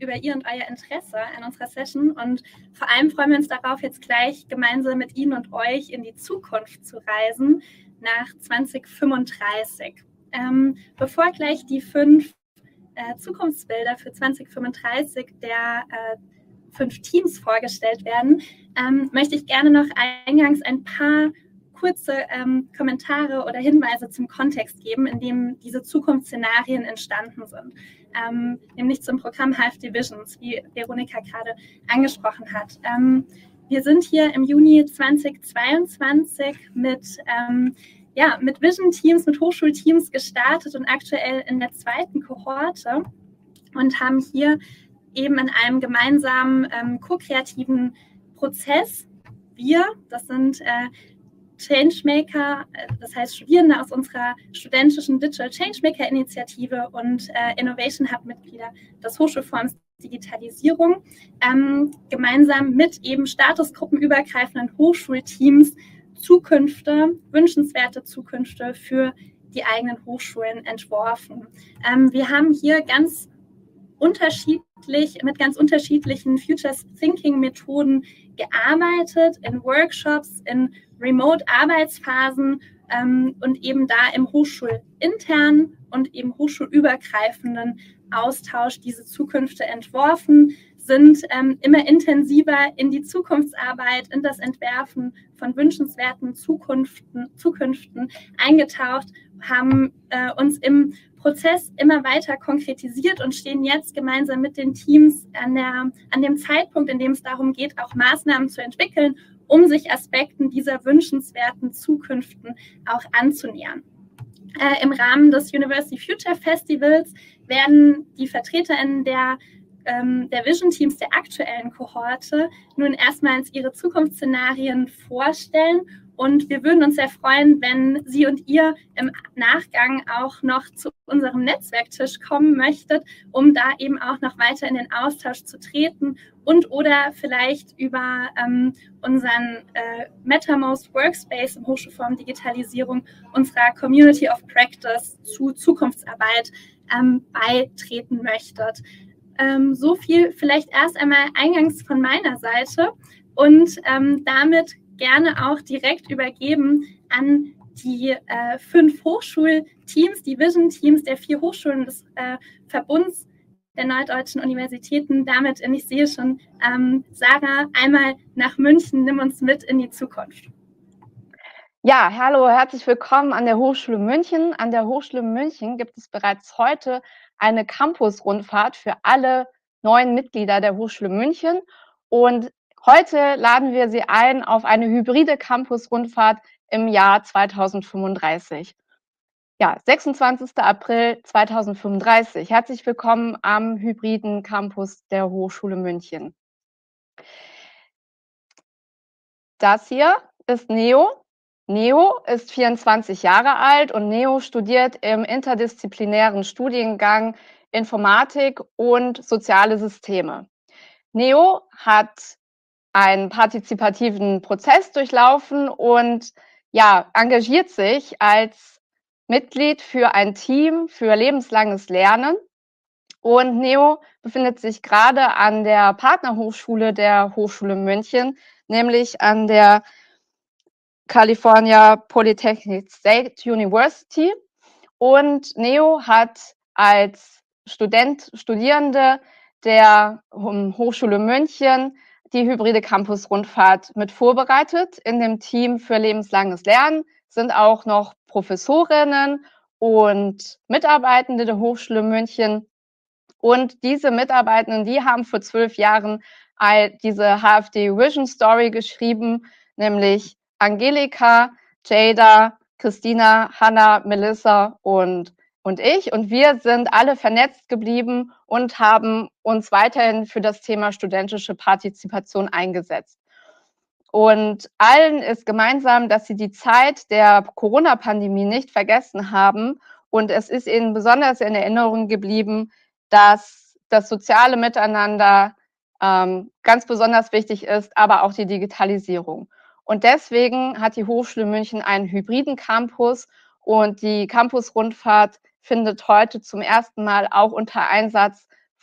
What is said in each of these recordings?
über Ihr und euer Interesse an unserer Session und vor allem freuen wir uns darauf, jetzt gleich gemeinsam mit Ihnen und euch in die Zukunft zu reisen, nach 2035. Bevor gleich die 5 Zukunftsbilder für 2035 der 5 Teams vorgestellt werden, möchte ich gerne noch eingangs ein paar kurze Kommentare oder Hinweise zum Kontext geben, in dem diese Zukunftsszenarien entstanden sind. Nämlich zum Programm HFD Visions, wie Veronika gerade angesprochen hat. Wir sind hier im Juni 2022 mit Vision-Teams, mit Hochschulteams gestartet und aktuell in der 2. Kohorte und haben hier eben in einem gemeinsamen ko-kreativen Prozess, das sind Changemaker, das heißt Studierende aus unserer studentischen Digital Changemaker Initiative und Innovation Hub Mitglieder des Hochschulforums Digitalisierung, gemeinsam mit eben statusgruppenübergreifenden Hochschulteams wünschenswerte Zukünfte für die eigenen Hochschulen entworfen. Wir haben hier mit ganz unterschiedlichen Futures Thinking Methoden gearbeitet, in Workshops, in Remote-Arbeitsphasen und eben da im hochschulinternen und eben hochschulübergreifenden Austausch diese Zukünfte entworfen, sind immer intensiver in die Zukunftsarbeit, in das Entwerfen von wünschenswerten Zukünften eingetaucht, haben uns im Prozess immer weiter konkretisiert und stehen jetzt gemeinsam mit den Teams an dem Zeitpunkt, in dem es darum geht, auch Maßnahmen zu entwickeln, um sich Aspekten dieser wünschenswerten Zukünften auch anzunähern. Im Rahmen des University Future Festivals werden die VertreterInnen der Vision-Teams der aktuellen Kohorte nun erstmals ihre Zukunftsszenarien vorstellen. Und wir würden uns sehr freuen, wenn Sie und ihr im Nachgang auch noch zu unserem Netzwerktisch kommen möchtet, um da eben auch noch weiter in den Austausch zu treten und oder vielleicht über unseren Mattermost Workspace im Hochschulforum Digitalisierung unserer Community of Practice zu Zukunftsarbeit beitreten möchtet. So viel vielleicht erst einmal eingangs von meiner Seite und damit gerne auch direkt übergeben an die 5 Hochschulteams, die Vision-Teams der 4 Hochschulen des Verbunds der Norddeutschen Universitäten. Damit, ich sehe schon, Sarah, einmal nach München, nimm uns mit in die Zukunft. Ja, hallo, herzlich willkommen an der Hochschule München. An der Hochschule München gibt es bereits heute eine Campus-Rundfahrt für alle neuen Mitglieder der Hochschule München. Und heute laden wir Sie ein auf eine hybride Campus-Rundfahrt im Jahr 2035. Ja, 26. April 2035. Herzlich willkommen am hybriden Campus der Hochschule München. Das hier ist Neo. Neo ist 24 Jahre alt und Neo studiert im interdisziplinären Studiengang Informatik und soziale Systeme. Neo hat einen partizipativen Prozess durchlaufen und engagiert sich als Mitglied für ein Team für lebenslanges Lernen. Und Neo befindet sich gerade an der Partnerhochschule der Hochschule München, nämlich an der California Polytechnic State University. Und Neo hat als Studierende der Hochschule München die hybride Campus-Rundfahrt mit vorbereitet. In dem Team für lebenslanges Lernen sind auch noch Professorinnen und Mitarbeitende der Hochschule München. Und diese Mitarbeitenden, die haben vor 12 Jahren diese HFD Vision Story geschrieben, nämlich Angelika, Jada, Christina, Hannah, Melissa und ich. Und wir sind alle vernetzt geblieben und haben uns weiterhin für das Thema studentische Partizipation eingesetzt. Und allen ist gemeinsam, dass sie die Zeit der Corona-Pandemie nicht vergessen haben. Und es ist ihnen besonders in Erinnerung geblieben, dass das soziale Miteinander ganz besonders wichtig ist, aber auch die Digitalisierung. Und deswegen hat die Hochschule München einen hybriden Campus und die Campus-Rundfahrt findet heute zum ersten Mal auch unter Einsatz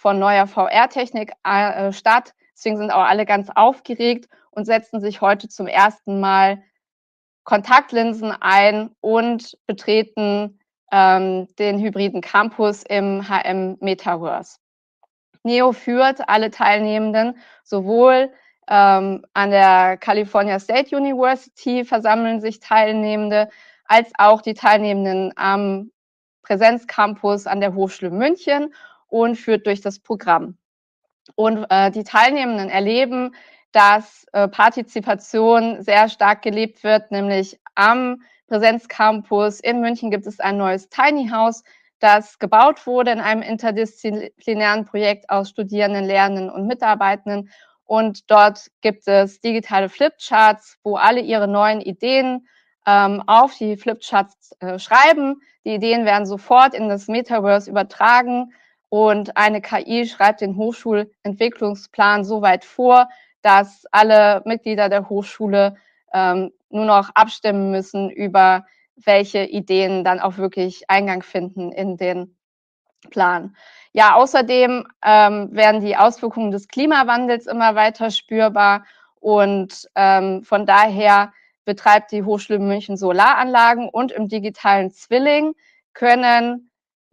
von neuer VR-Technik statt. Deswegen sind auch alle ganz aufgeregt und setzen sich heute zum ersten Mal Kontaktlinsen ein und betreten den hybriden Campus im HM Metaverse. NEO führt alle Teilnehmenden sowohl an der California State University versammeln sich Teilnehmende, als auch die Teilnehmenden am Präsenzcampus an der Hochschule München und führt durch das Programm. Und die Teilnehmenden erleben, dass Partizipation sehr stark gelebt wird, nämlich am Präsenzcampus in München gibt es ein neues Tiny House, das gebaut wurde in einem interdisziplinären Projekt aus Studierenden, Lehrenden und Mitarbeitenden. Und dort gibt es digitale Flipcharts, wo alle ihre neuen Ideen auf die Flipcharts schreiben. Die Ideen werden sofort in das Metaverse übertragen und eine KI schreibt den Hochschulentwicklungsplan so weit vor, dass alle Mitglieder der Hochschule nur noch abstimmen müssen über welche Ideen dann auch wirklich Eingang finden in den Plan. Ja, außerdem werden die Auswirkungen des Klimawandels immer weiter spürbar und von daher betreibt die Hochschule München Solaranlagen und im digitalen Zwilling können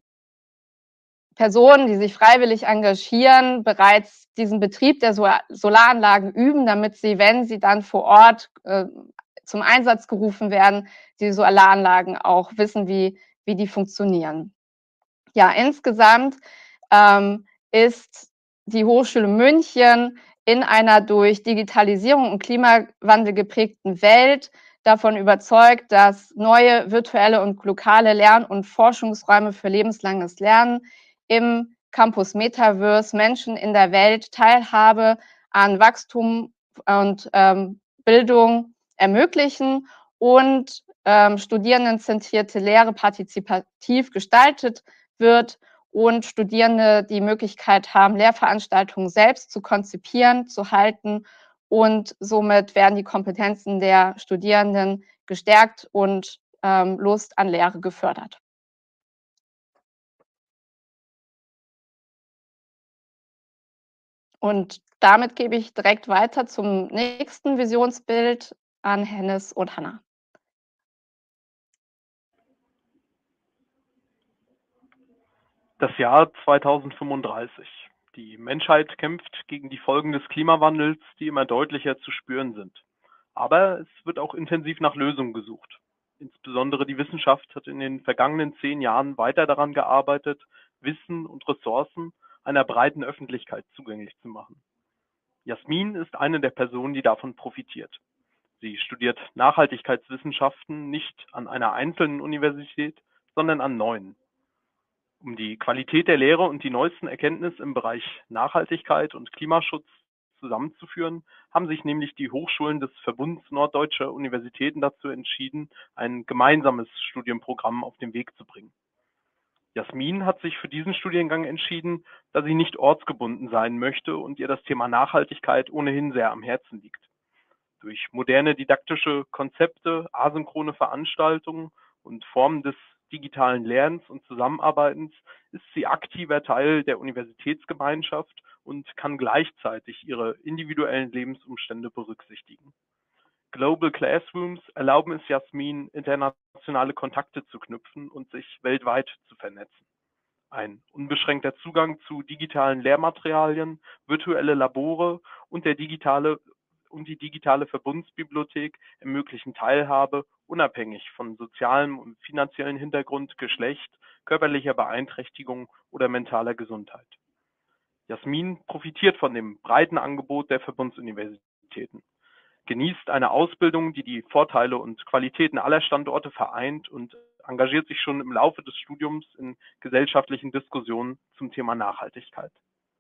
Personen, die sich freiwillig engagieren, bereits diesen Betrieb der Solaranlagen üben, damit sie, wenn sie dann vor Ort zum Einsatz gerufen werden, die Solaranlagen auch wissen, wie die funktionieren. Ja, insgesamt ist die Hochschule München in einer durch Digitalisierung und Klimawandel geprägten Welt davon überzeugt, dass neue virtuelle und lokale Lern- und Forschungsräume für lebenslanges Lernen im Campus Metaverse Menschen in der Welt Teilhabe an Wachstum und Bildung ermöglichen und studierendenzentrierte Lehre partizipativ gestaltet wird und Studierende die Möglichkeit haben, Lehrveranstaltungen selbst zu konzipieren, zu halten und somit werden die Kompetenzen der Studierenden gestärkt und Lust an Lehre gefördert. Und damit gebe ich direkt weiter zum nächsten Visionsbild an Hennes und Hanna. Das Jahr 2035. Die Menschheit kämpft gegen die Folgen des Klimawandels, die immer deutlicher zu spüren sind. Aber es wird auch intensiv nach Lösungen gesucht. Insbesondere die Wissenschaft hat in den vergangenen 10 Jahren weiter daran gearbeitet, Wissen und Ressourcen einer breiten Öffentlichkeit zugänglich zu machen. Jasmin ist eine der Personen, die davon profitiert. Sie studiert Nachhaltigkeitswissenschaften nicht an einer einzelnen Universität, sondern an 9. Um die Qualität der Lehre und die neuesten Erkenntnisse im Bereich Nachhaltigkeit und Klimaschutz zusammenzuführen, haben sich nämlich die Hochschulen des Verbunds Norddeutscher Universitäten dazu entschieden, ein gemeinsames Studienprogramm auf den Weg zu bringen. Jasmin hat sich für diesen Studiengang entschieden, da sie nicht ortsgebunden sein möchte und ihr das Thema Nachhaltigkeit ohnehin sehr am Herzen liegt. Durch moderne didaktische Konzepte, asynchrone Veranstaltungen und Formen des digitalen Lernens und Zusammenarbeitens ist sie aktiver Teil der Universitätsgemeinschaft und kann gleichzeitig ihre individuellen Lebensumstände berücksichtigen. Global Classrooms erlauben es Jasmin, internationale Kontakte zu knüpfen und sich weltweit zu vernetzen. Ein unbeschränkter Zugang zu digitalen Lehrmaterialien, virtuelle Labore und die digitale Verbundsbibliothek ermöglichen Teilhabe unabhängig von sozialem und finanziellem Hintergrund, Geschlecht, körperlicher Beeinträchtigung oder mentaler Gesundheit. Jasmin profitiert von dem breiten Angebot der Verbundsuniversitäten, genießt eine Ausbildung, die die Vorteile und Qualitäten aller Standorte vereint und engagiert sich schon im Laufe des Studiums in gesellschaftlichen Diskussionen zum Thema Nachhaltigkeit.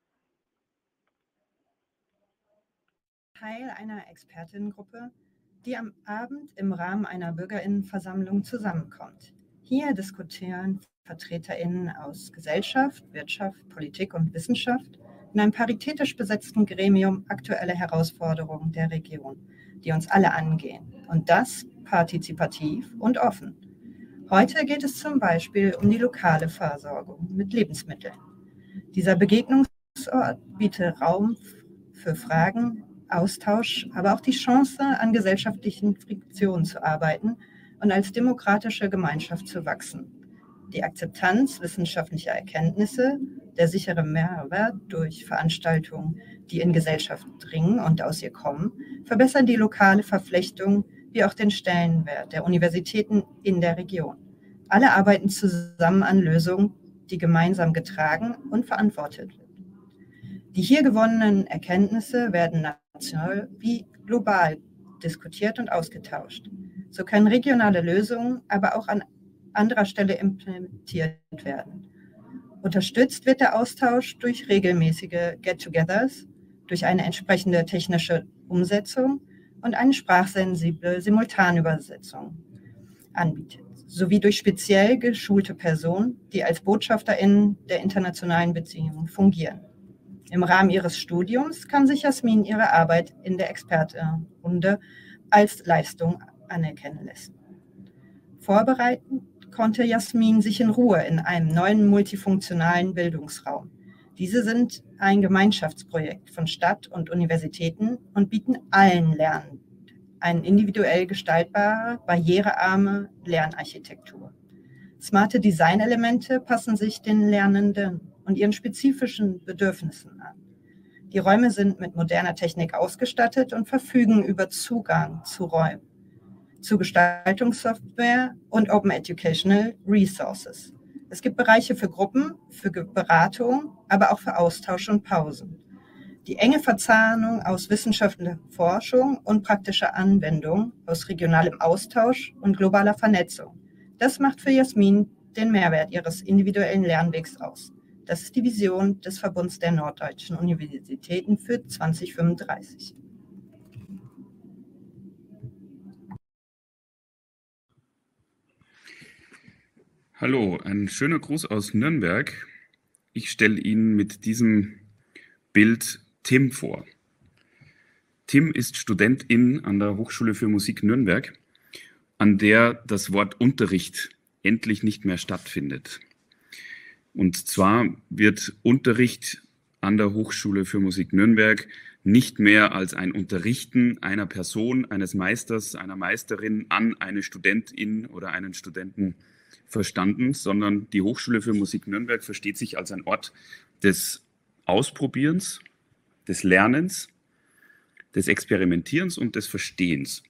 Teil einer Expertinnengruppe, die am Abend im Rahmen einer BürgerInnenversammlung zusammenkommt. Hier diskutieren VertreterInnen aus Gesellschaft, Wirtschaft, Politik und Wissenschaft in einem paritätisch besetzten Gremium aktuelle Herausforderungen der Region, die uns alle angehen. Und das partizipativ und offen. Heute geht es zum Beispiel um die lokale Versorgung mit Lebensmitteln. Dieser Begegnung biete Raum für Fragen, Austausch, aber auch die Chance, an gesellschaftlichen Friktionen zu arbeiten und als demokratische Gemeinschaft zu wachsen. Die Akzeptanz wissenschaftlicher Erkenntnisse, der sichere Mehrwert durch Veranstaltungen, die in Gesellschaft dringen und aus ihr kommen, verbessern die lokale Verflechtung wie auch den Stellenwert der Universitäten in der Region. Alle arbeiten zusammen an Lösungen, die gemeinsam getragen und verantwortet werden. Die hier gewonnenen Erkenntnisse werden national wie global diskutiert und ausgetauscht. So können regionale Lösungen aber auch an anderer Stelle implementiert werden. Unterstützt wird der Austausch durch regelmäßige Get-togethers, durch eine entsprechende technische Umsetzung und eine sprachsensible Simultanübersetzung anbietet, sowie durch speziell geschulte Personen, die als BotschafterInnen der internationalen Beziehungen fungieren. Im Rahmen ihres Studiums kann sich Jasmin ihre Arbeit in der Expertenrunde als Leistung anerkennen lassen. Vorbereiten konnte Jasmin sich in Ruhe in einem neuen multifunktionalen Bildungsraum. Diese sind ein Gemeinschaftsprojekt von Stadt und Universitäten und bieten allen Lernenden eine individuell gestaltbare, barrierearme Lernarchitektur. Smarte Designelemente passen sich den Lernenden und ihren spezifischen Bedürfnissen an. Die Räume sind mit moderner Technik ausgestattet und verfügen über Zugang zu Räumen, zu Gestaltungssoftware und Open Educational Resources. Es gibt Bereiche für Gruppen, für Beratung, aber auch für Austausch und Pausen. Die enge Verzahnung aus wissenschaftlicher Forschung und praktischer Anwendung, aus regionalem Austausch und globaler Vernetzung, das macht für Jasmin den Mehrwert ihres individuellen Lernwegs aus. Das ist die Vision des Verbunds der norddeutschen Universitäten für 2035. Hallo, ein schöner Gruß aus Nürnberg. Ich stelle Ihnen mit diesem Bild Tim vor. Tim ist Studentin an der Hochschule für Musik Nürnberg, an der das Wort Unterricht endlich nicht mehr stattfindet. Und zwar wird Unterricht an der Hochschule für Musik Nürnberg nicht mehr als ein Unterrichten einer Person, eines Meisters, einer Meisterin an eine Studentin oder einen Studenten verstanden, sondern die Hochschule für Musik Nürnberg versteht sich als ein Ort des Ausprobierens, des Lernens, des Experimentierens und des Verstehens.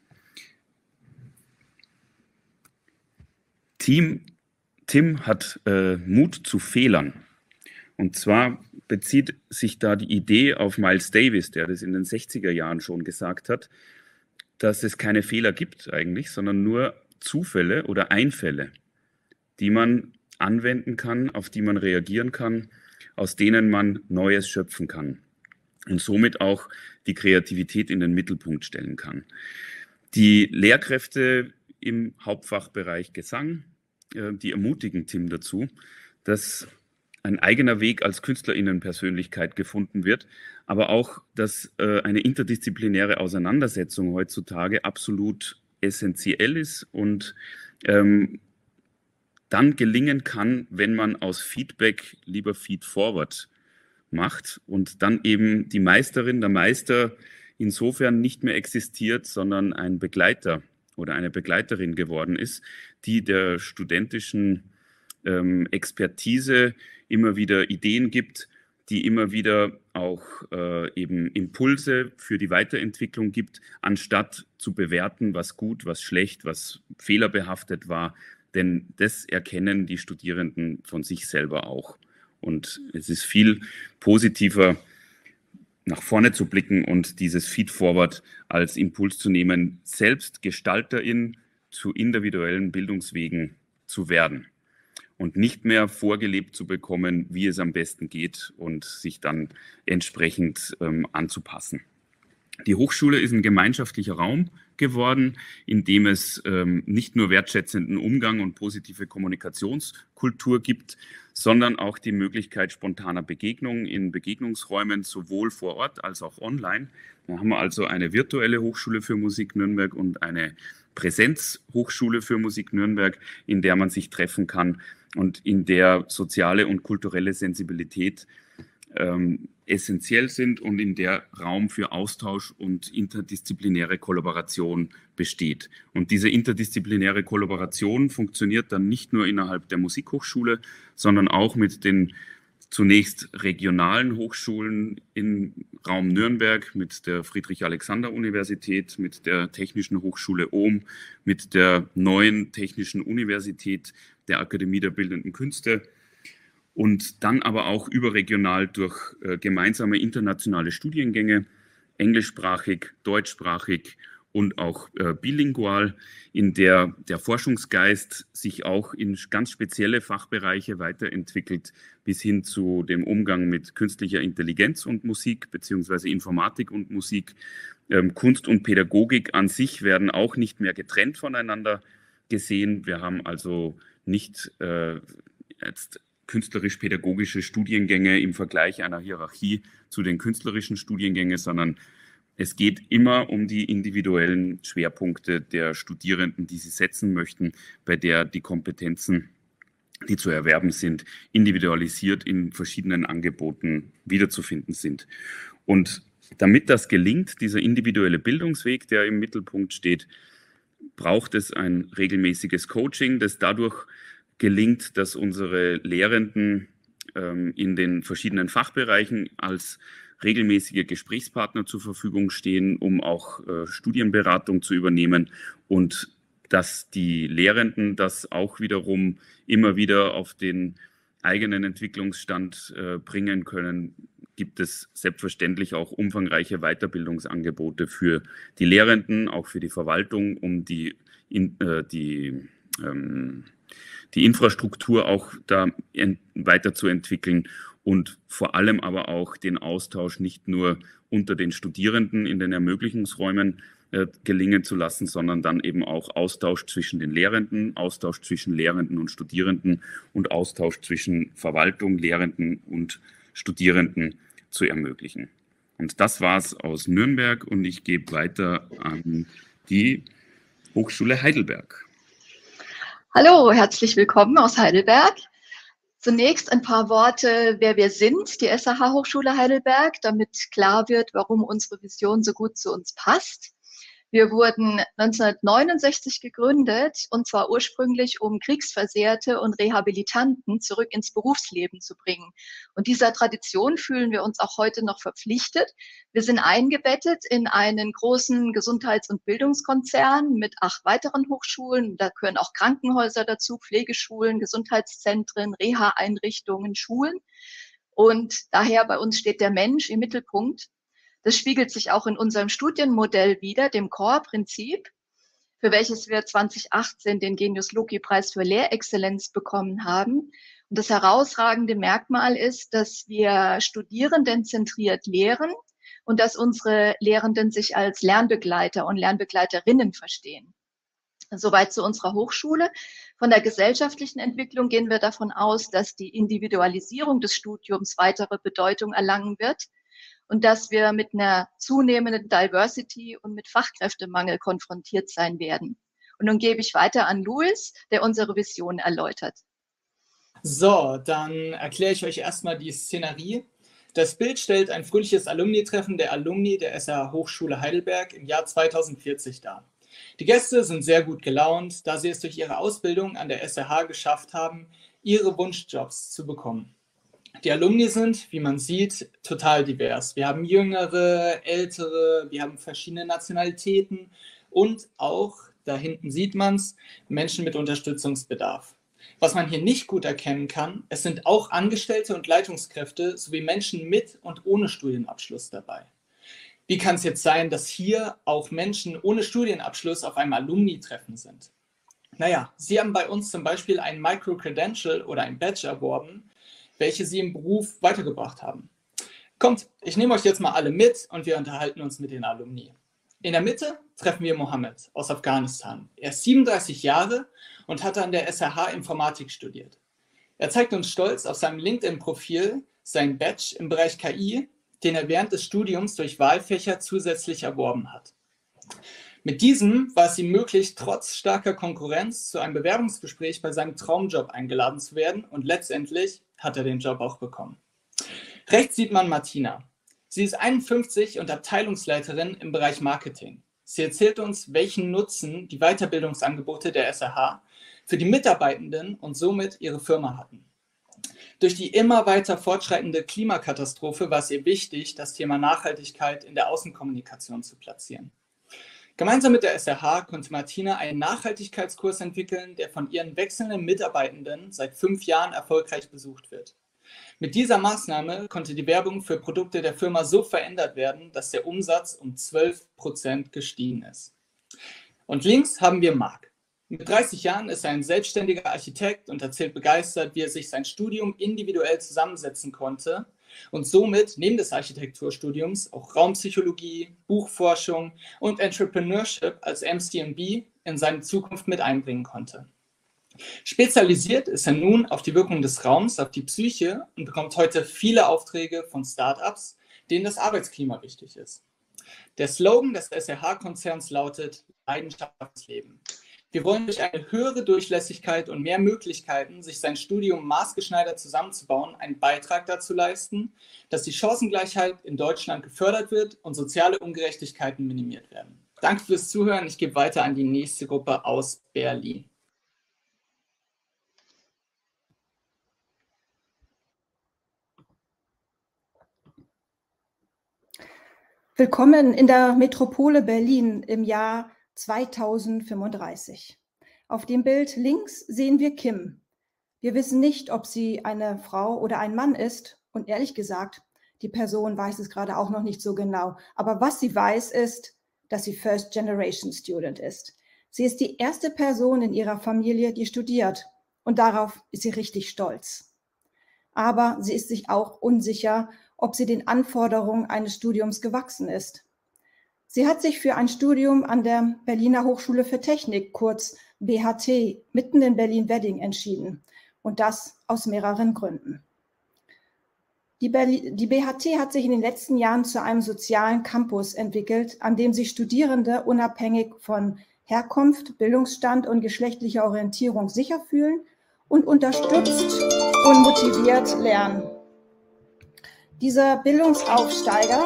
Tim hat Mut zu Fehlern. Und zwar bezieht sich da die Idee auf Miles Davis, der das in den 60er Jahren schon gesagt hat, dass es keine Fehler gibt eigentlich, sondern nur Zufälle oder Einfälle, die man anwenden kann, auf die man reagieren kann, aus denen man Neues schöpfen kann und somit auch die Kreativität in den Mittelpunkt stellen kann. Die Lehrkräfte im Hauptfachbereich Gesang, die ermutigen Tim dazu, dass ein eigener Weg als KünstlerInnenpersönlichkeit gefunden wird, aber auch, dass eine interdisziplinäre Auseinandersetzung heutzutage absolut essentiell ist und dann gelingen kann, wenn man aus Feedback lieber Feedforward macht und dann eben die Meisterin, der Meister insofern nicht mehr existiert, sondern ein Begleiter oder eine Begleiterin geworden ist, die der studentischen Expertise immer wieder Ideen gibt, die immer wieder auch eben Impulse für die Weiterentwicklung gibt, anstatt zu bewerten, was gut, was schlecht, was fehlerbehaftet war. Denn das erkennen die Studierenden von sich selber auch. Und es ist viel positiver, nach vorne zu blicken und dieses Feedforward als Impuls zu nehmen, selbst Gestalterin zu individuellen Bildungswegen zu werden und nicht mehr vorgelebt zu bekommen, wie es am besten geht und sich dann entsprechend anzupassen. Die Hochschule ist ein gemeinschaftlicher Raum geworden, in dem es nicht nur wertschätzenden Umgang und positive Kommunikationskultur gibt, sondern auch die Möglichkeit spontaner Begegnungen in Begegnungsräumen, sowohl vor Ort als auch online. Da haben wir also eine virtuelle Hochschule für Musik Nürnberg und eine Präsenzhochschule für Musik Nürnberg, in der man sich treffen kann und in der soziale und kulturelle Sensibilität essentiell sind und in der Raum für Austausch und interdisziplinäre Kollaboration besteht. Und diese interdisziplinäre Kollaboration funktioniert dann nicht nur innerhalb der Musikhochschule, sondern auch mit den zunächst regionalen Hochschulen im Raum Nürnberg, mit der Friedrich-Alexander-Universität, mit der Technischen Hochschule Ohm, mit der neuen Technischen Universität der Akademie der Bildenden Künste und dann aber auch überregional durch gemeinsame internationale Studiengänge, englischsprachig, deutschsprachig und auch bilingual, in der der Forschungsgeist sich auch in ganz spezielle Fachbereiche weiterentwickelt, bis hin zu dem Umgang mit künstlicher Intelligenz und Musik, beziehungsweise Informatik und Musik. Kunst und Pädagogik an sich werden auch nicht mehr getrennt voneinander gesehen. Wir haben also nicht jetzt künstlerisch-pädagogische Studiengänge im Vergleich einer Hierarchie zu den künstlerischen Studiengängen, sondern es geht immer um die individuellen Schwerpunkte der Studierenden, die sie setzen möchten, bei der die Kompetenzen, die zu erwerben sind, individualisiert in verschiedenen Angeboten wiederzufinden sind. Und damit das gelingt, dieser individuelle Bildungsweg, der im Mittelpunkt steht, braucht es ein regelmäßiges Coaching, das dadurch gelingt, dass unsere Lehrenden in den verschiedenen Fachbereichen als regelmäßige Gesprächspartner zur Verfügung stehen, um auch Studienberatung zu übernehmen und dass die Lehrenden das auch wiederum immer wieder auf den eigenen Entwicklungsstand bringen können, gibt es selbstverständlich auch umfangreiche Weiterbildungsangebote für die Lehrenden, auch für die Verwaltung, um die Infrastruktur auch da weiterzuentwickeln und vor allem aber auch den Austausch nicht nur unter den Studierenden in den Ermöglichungsräumen gelingen zu lassen, sondern dann eben auch Austausch zwischen den Lehrenden, Austausch zwischen Lehrenden und Studierenden und Austausch zwischen Verwaltung, Lehrenden und Studierenden zu ermöglichen. Und das war's aus Nürnberg und ich gebe weiter an die Hochschule Heidelberg. Hallo, herzlich willkommen aus Heidelberg. Zunächst ein paar Worte, wer wir sind, die SAH Hochschule Heidelberg, damit klar wird, warum unsere Vision so gut zu uns passt. Wir wurden 1969 gegründet, und zwar ursprünglich, um Kriegsversehrte und Rehabilitanten zurück ins Berufsleben zu bringen. Und dieser Tradition fühlen wir uns auch heute noch verpflichtet. Wir sind eingebettet in einen großen Gesundheits- und Bildungskonzern mit 8 weiteren Hochschulen. Da gehören auch Krankenhäuser dazu, Pflegeschulen, Gesundheitszentren, Reha-Einrichtungen, Schulen. Und daher bei uns steht der Mensch im Mittelpunkt. Das spiegelt sich auch in unserem Studienmodell wider, dem Core-Prinzip, für welches wir 2018 den Genius-Loci-Preis für Lehrexzellenz bekommen haben. Und das herausragende Merkmal ist, dass wir studierendenzentriert lehren und dass unsere Lehrenden sich als Lernbegleiter und Lernbegleiterinnen verstehen. Soweit zu unserer Hochschule. Von der gesellschaftlichen Entwicklung gehen wir davon aus, dass die Individualisierung des Studiums weitere Bedeutung erlangen wird und dass wir mit einer zunehmenden Diversity und mit Fachkräftemangel konfrontiert sein werden. Und nun gebe ich weiter an Luis, der unsere Vision erläutert. So, dann erkläre ich euch erstmal die Szenerie. Das Bild stellt ein fröhliches Alumni-Treffen der Alumni der SAH Hochschule Heidelberg im Jahr 2040 dar. Die Gäste sind sehr gut gelaunt, da sie es durch ihre Ausbildung an der SAH geschafft haben, ihre Wunschjobs zu bekommen. Die Alumni sind, wie man sieht, total divers. Wir haben Jüngere, Ältere, wir haben verschiedene Nationalitäten und auch, da hinten sieht man es, Menschen mit Unterstützungsbedarf. Was man hier nicht gut erkennen kann, es sind auch Angestellte und Leitungskräfte sowie Menschen mit und ohne Studienabschluss dabei. Wie kann es jetzt sein, dass hier auch Menschen ohne Studienabschluss auf einem Alumni-Treffen sind? Naja, sie haben bei uns zum Beispiel ein Micro-Credential oder ein Badge erworben, welche sie im Beruf weitergebracht haben. Kommt, ich nehme euch jetzt mal alle mit und wir unterhalten uns mit den Alumni. In der Mitte treffen wir Mohammed aus Afghanistan. Er ist 37 Jahre und hat an der SAH Informatik studiert. Er zeigt uns stolz auf seinem LinkedIn-Profil sein Badge im Bereich KI, den er während des Studiums durch Wahlfächer zusätzlich erworben hat. Mit diesem war es ihm möglich, trotz starker Konkurrenz zu einem Bewerbungsgespräch bei seinem Traumjob eingeladen zu werden und letztendlich hat er den Job auch bekommen. Rechts sieht man Martina. Sie ist 51 und Abteilungsleiterin im Bereich Marketing. Sie erzählt uns, welchen Nutzen die Weiterbildungsangebote der SRH für die Mitarbeitenden und somit ihre Firma hatten. Durch die immer weiter fortschreitende Klimakatastrophe war es ihr wichtig, das Thema Nachhaltigkeit in der Außenkommunikation zu platzieren. Gemeinsam mit der SRH konnte Martina einen Nachhaltigkeitskurs entwickeln, der von ihren wechselnden Mitarbeitenden seit 5 Jahren erfolgreich besucht wird. Mit dieser Maßnahme konnte die Werbung für Produkte der Firma so verändert werden, dass der Umsatz um 12% gestiegen ist. Und links haben wir Marc. Mit 30 Jahren ist er ein selbstständiger Architekt und erzählt begeistert, wie er sich sein Studium individuell zusammensetzen konnte und somit neben des Architekturstudiums auch Raumpsychologie, Buchforschung und Entrepreneurship als MCMB in seine Zukunft mit einbringen konnte. Spezialisiert ist er nun auf die Wirkung des Raums auf die Psyche und bekommt heute viele Aufträge von Startups, denen das Arbeitsklima wichtig ist. Der Slogan des SRH-Konzerns lautet Leidenschaftsleben. Wir wollen durch eine höhere Durchlässigkeit und mehr Möglichkeiten, sich sein Studium maßgeschneidert zusammenzubauen, einen Beitrag dazu leisten, dass die Chancengleichheit in Deutschland gefördert wird und soziale Ungerechtigkeiten minimiert werden. Danke fürs Zuhören. Ich gebe weiter an die nächste Gruppe aus Berlin. Willkommen in der Metropole Berlin im Jahr 2035. Auf dem Bild links sehen wir Kim. Wir wissen nicht, ob sie eine Frau oder ein Mann ist und ehrlich gesagt, die Person weiß es gerade auch noch nicht so genau. Aber was sie weiß ist, dass sie First Generation Student ist. Sie ist die erste Person in ihrer Familie, die studiert und darauf ist sie richtig stolz. Aber sie ist sich auch unsicher, ob sie den Anforderungen eines Studiums gewachsen ist. Sie hat sich für ein Studium an der Berliner Hochschule für Technik, kurz BHT, mitten in Berlin-Wedding entschieden. Und das aus mehreren Gründen. Die BHT hat sich in den letzten Jahren zu einem sozialen Campus entwickelt, an dem sich Studierende unabhängig von Herkunft, Bildungsstand und geschlechtlicher Orientierung sicher fühlen und unterstützt und motiviert lernen. Diese Bildungsaufsteiger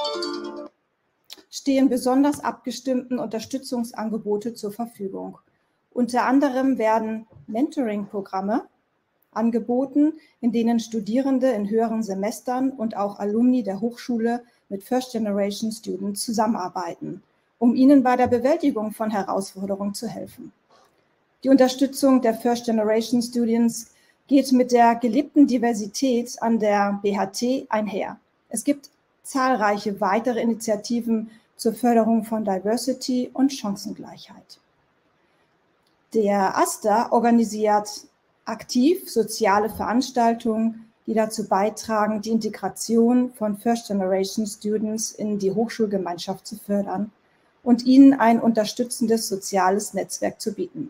stehen besonders abgestimmten Unterstützungsangebote zur Verfügung. Unter anderem werden Mentoring-Programme angeboten, in denen Studierende in höheren Semestern und auch Alumni der Hochschule mit First-Generation Students zusammenarbeiten, um ihnen bei der Bewältigung von Herausforderungen zu helfen. Die Unterstützung der First-Generation Students geht mit der gelebten Diversität an der BHT einher. Es gibt zahlreiche weitere Initiativen zur Förderung von Diversity und Chancengleichheit. Der AStA organisiert aktiv soziale Veranstaltungen, die dazu beitragen, die Integration von First-Generation Students in die Hochschulgemeinschaft zu fördern und ihnen ein unterstützendes soziales Netzwerk zu bieten.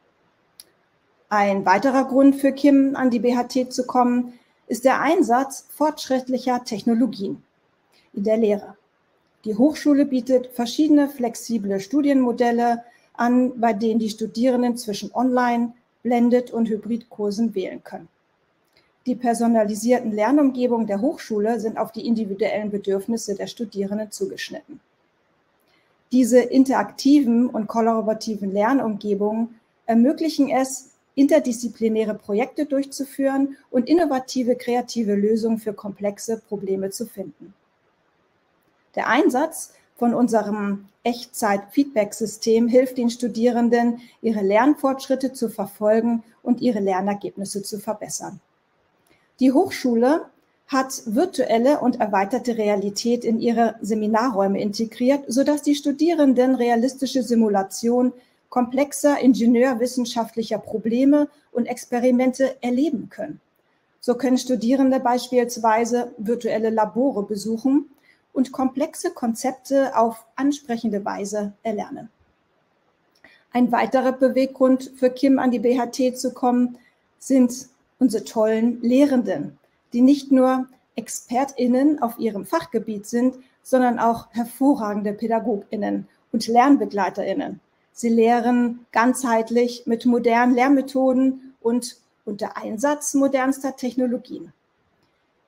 Ein weiterer Grund für Kim, an die BHT zu kommen, ist der Einsatz fortschrittlicher Technologien in der Lehre. Die Hochschule bietet verschiedene flexible Studienmodelle an, bei denen die Studierenden zwischen Online-, Blended- und Hybridkursen wählen können. Die personalisierten Lernumgebungen der Hochschule sind auf die individuellen Bedürfnisse der Studierenden zugeschnitten. Diese interaktiven und kollaborativen Lernumgebungen ermöglichen es, interdisziplinäre Projekte durchzuführen und innovative, kreative Lösungen für komplexe Probleme zu finden. Der Einsatz von unserem Echtzeit-Feedback-System hilft den Studierenden, ihre Lernfortschritte zu verfolgen und ihre Lernergebnisse zu verbessern. Die Hochschule hat virtuelle und erweiterte Realität in ihre Seminarräume integriert, sodass die Studierenden realistische Simulationen komplexer ingenieurwissenschaftlicher Probleme und Experimente erleben können. So können Studierende beispielsweise virtuelle Labore besuchen und komplexe Konzepte auf ansprechende Weise erlernen. Ein weiterer Beweggrund für Kim, an die BHT zu kommen, sind unsere tollen Lehrenden, die nicht nur ExpertInnen auf ihrem Fachgebiet sind, sondern auch hervorragende PädagogInnen und LernbegleiterInnen. Sie lehren ganzheitlich mit modernen Lehrmethoden und unter Einsatz modernster Technologien.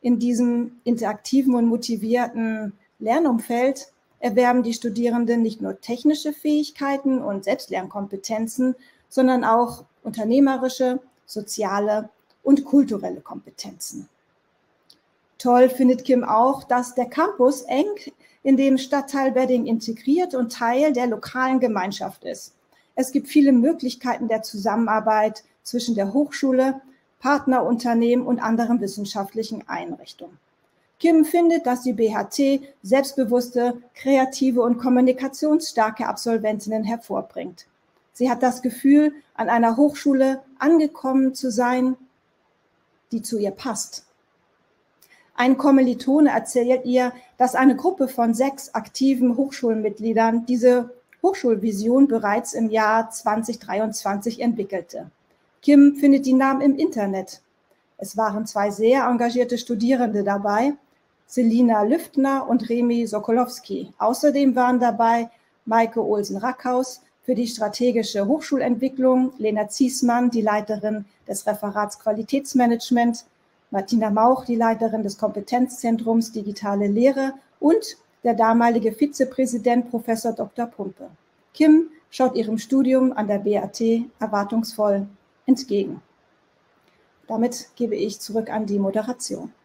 In diesem interaktiven und motivierten Lernumfeld erwerben die Studierenden nicht nur technische Fähigkeiten und Selbstlernkompetenzen, sondern auch unternehmerische, soziale und kulturelle Kompetenzen. Toll findet Kim auch, dass der Campus eng in dem Stadtteil Wedding integriert und Teil der lokalen Gemeinschaft ist. Es gibt viele Möglichkeiten der Zusammenarbeit zwischen der Hochschule, Partnerunternehmen und anderen wissenschaftlichen Einrichtungen. Kim findet, dass die BHT selbstbewusste, kreative und kommunikationsstarke Absolventinnen hervorbringt. Sie hat das Gefühl, an einer Hochschule angekommen zu sein, die zu ihr passt. Ein Kommilitone erzählt ihr, dass eine Gruppe von 6 aktiven Hochschulmitgliedern diese Hochschulvision bereits im Jahr 2023 entwickelte. Kim findet die Namen im Internet. Es waren 2 sehr engagierte Studierende dabei, Selina Lüftner und Remi Sokolowski. Außerdem waren dabei Maike Olsen-Rackhaus für die strategische Hochschulentwicklung, Lena Ziesmann, die Leiterin des Referats Qualitätsmanagement, Martina Mauch, die Leiterin des Kompetenzzentrums Digitale Lehre und der damalige Vizepräsident Professor Dr. Pumpe. Kim schaut ihrem Studium an der BAT erwartungsvoll entgegen. Damit gebe ich zurück an die Moderation.